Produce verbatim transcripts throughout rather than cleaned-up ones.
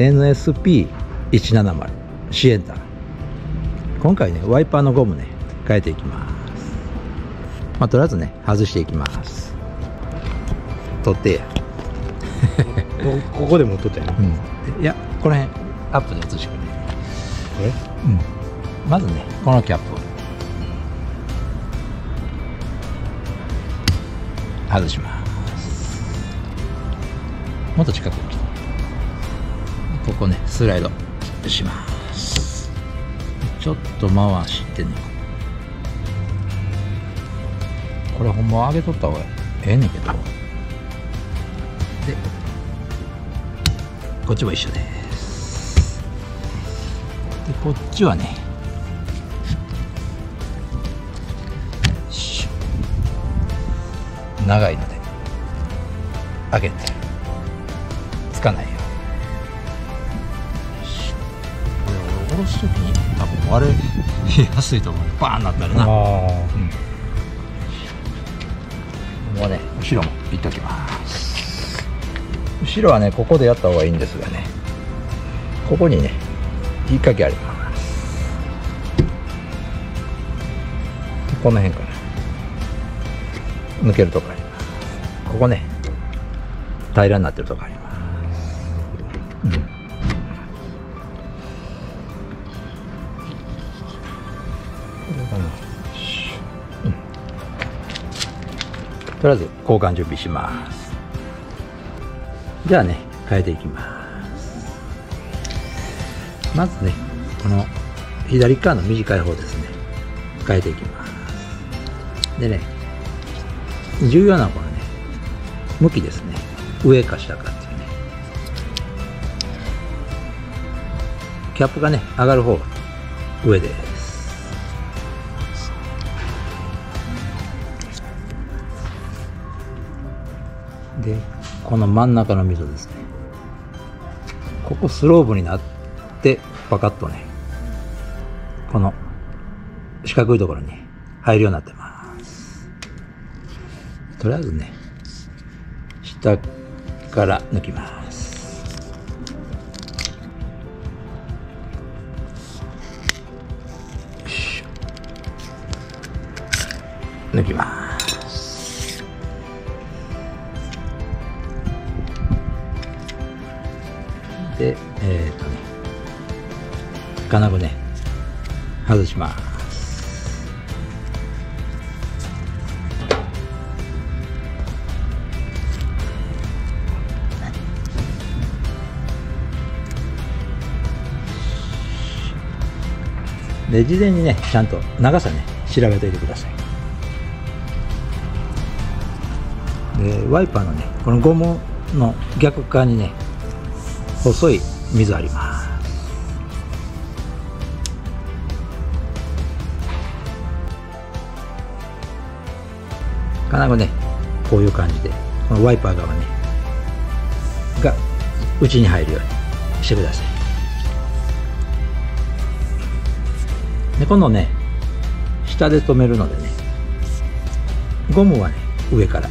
エヌエスピーいちななまる シエンタ。今回ねワイパーのゴムね変えていきます。まあとりあえずね外していきます。取ってやここでも取ったよね。 うん、いやこの辺アップで映してくれ。 これ、 うん、まずねこのキャップを外します。もっと近くに来てここねスライドします。ちょっと回してね、これほんま上げとった方がええねんけど、でこっちも一緒です。でこっちはね長いので上げてつかないように。これ俺下ろす時に多分割れやすいと思う。バーンなったらな。あ、うん、もうね後ろもいっときます。後ろはねここでやった方がいいんですがね、ここにね引っ掛けあります。この辺から抜けるとこあります。ここね平らになってるとこあります。うん、うん、とりあえず交換準備します。じゃあね変えていきます。まずねこの左側の短い方ですね変えていきます。でね重要なのはこのね向きですね、上か下かっていうね。キャップがね上がる方が上です。でこの真ん中の溝ですね、ここスローブになってパカッとねこの四角いところに入るようになってます。とりあえずね下から抜きます。抜きます。でえっとね金具ね外します。で事前にねちゃんと長さね調べておいてください。でワイパーのねこのゴムの逆側にね細い溝あります。金具ねこういう感じでこのワイパー側ねが内に入るようにしてください。で今度ね下で留めるのでねゴムはね上から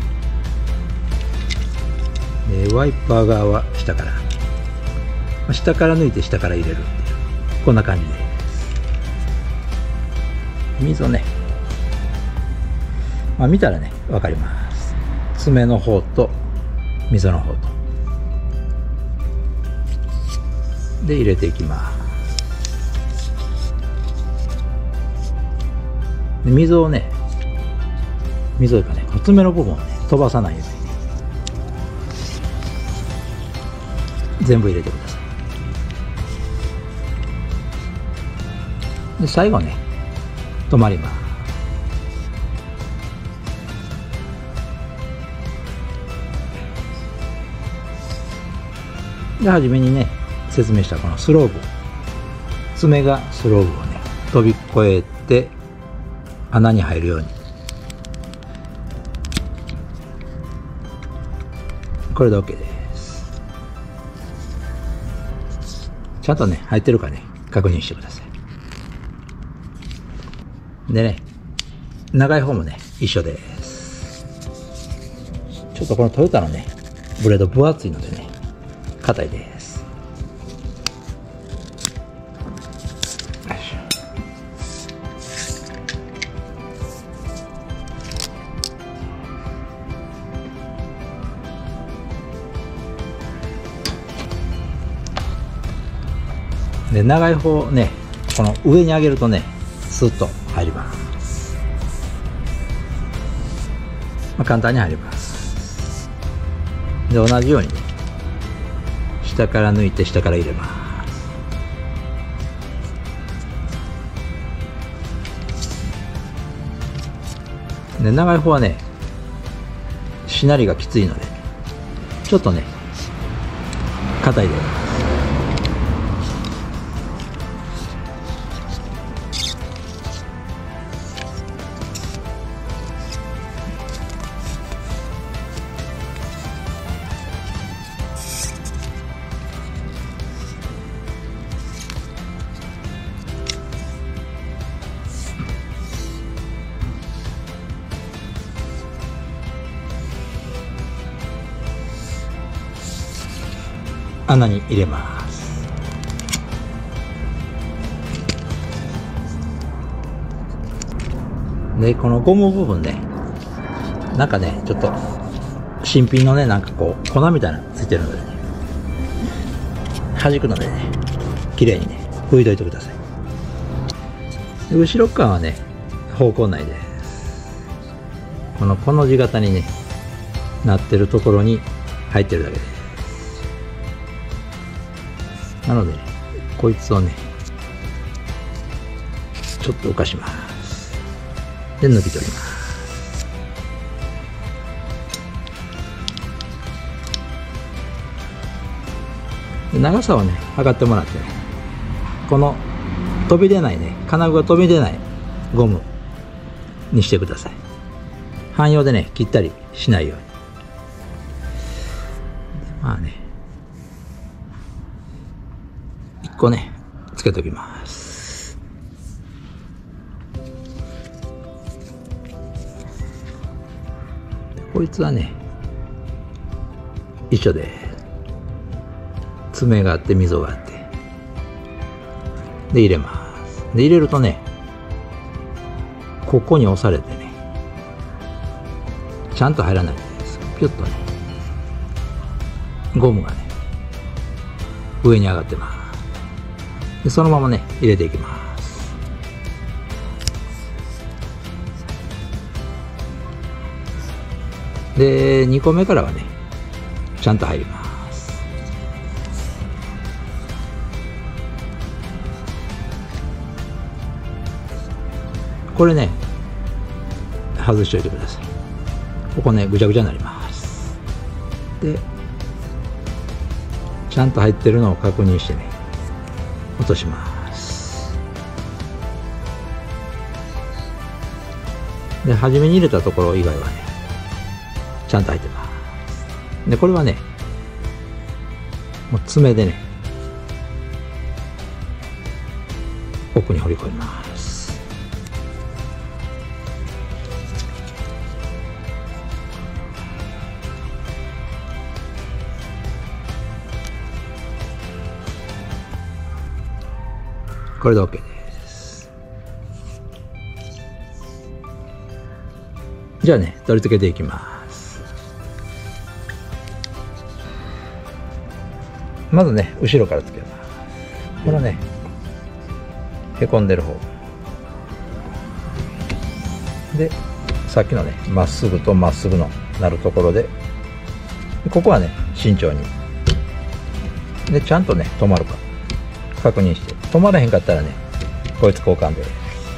でワイパー側は下から、下から抜いて下から入れるっていうこんな感じです。溝ね、まあ、見たらね分かります。爪の方と溝の方とで入れていきます。で溝をね溝というかね爪の部分をね飛ばさないようにね全部入れてください。で最後ね止まります。で初めにね説明したこのスローブ、爪がスローブをね飛び越えて穴に入るように、これで OK です。ちゃんとね入ってるかね確認してください。でね長い方もね一緒です。ちょっとこのトヨタのねブレード分厚いのでね硬いです。 で長い方ね、この上に上げるとねスッと入ります。まあ、簡単に入ります。で同じようにね下から抜いて下から入れます。で長い方はねしなりがきついのでちょっとね硬いです。穴に入れます。でこのゴム部分ね、なんかねちょっと新品のねなんかこう粉みたいなのついてるのでね、弾くのでね綺麗にね拭いといてください。で後ろ側はね方向内です。このこの字型にねなってるところに入ってるだけです。なので、ね、こいつをねちょっと浮かします。で抜き取ります。で長さをね測ってもらってね、この飛び出ないね金具が飛び出ないゴムにしてください。汎用でね切ったりしないように。まあねいっこねつけときます。こいつはね一緒で爪があって溝があってで入れます。で入れるとねここに押されてねちゃんと入らないです。ピュッとねゴムがね上に上がってます。でそのままね入れていきます。でにこめからはねちゃんと入ります。これね外しておいてください。ここねぐちゃぐちゃになります。でちゃんと入ってるのを確認してね落とします。で初めに入れたところ以外はねちゃんと入ってます。でこれはねもう爪でね奥に放り込みます。これで OK です。じゃあね取り付けていきます。まずね後ろからつけます。これはねへこんでる方でさっきのねまっすぐとまっすぐのなるところでここはね慎重にでちゃんとね止まるか確認して止まらへんかったらねこいつ交換です。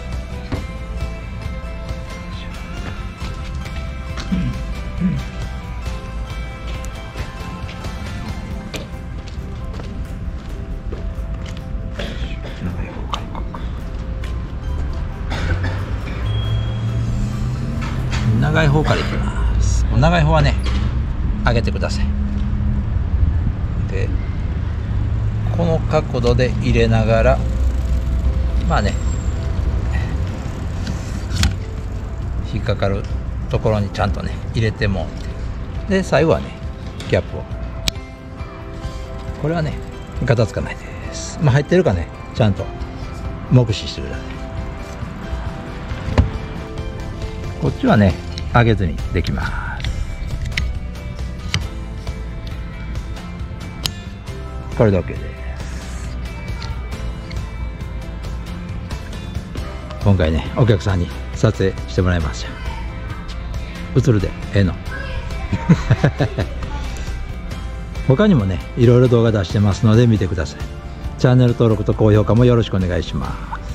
長い方からいきます。長い方はね上げてください。でこの角度で入れながらまあね引っかかるところにちゃんとね入れてもで最後はねキャップをこれはねガタつかないです。まあ入ってるかねちゃんと目視してください。こっちはね上げずにできます。これで OK です。 今回ねお客さんに撮影してもらいました。映るでええの他にもねいろいろ動画出してますので見てください。チャンネル登録と高評価もよろしくお願いします。